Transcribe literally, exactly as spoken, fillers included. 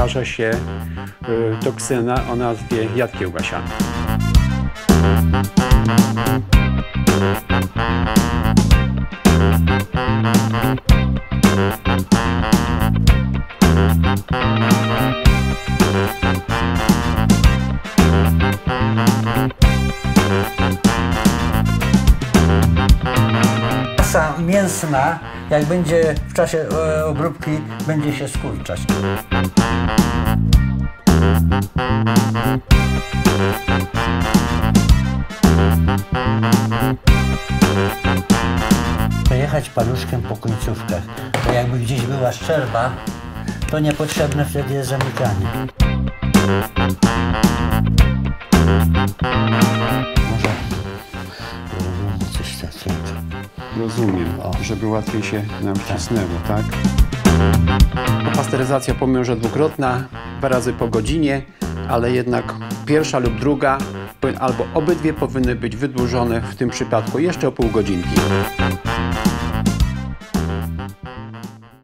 wytwarza się y, toksyna o nazwie jad kiełbasiany. Masa mięsna, jak będzie w czasie e, obróbki, będzie się skurczać. Przejechać paluszkiem po końcówkach, bo jakby gdzieś była szczerba, to niepotrzebne wtedy jest zamykanie. Może coś takiego. Rozumiem, o. Żeby łatwiej się nam wcisnęło, tak? Pasteryzacja pomimo, że dwukrotna, dwa razy po godzinie, ale jednak pierwsza lub druga, albo obydwie powinny być wydłużone w tym przypadku jeszcze o pół godzinki.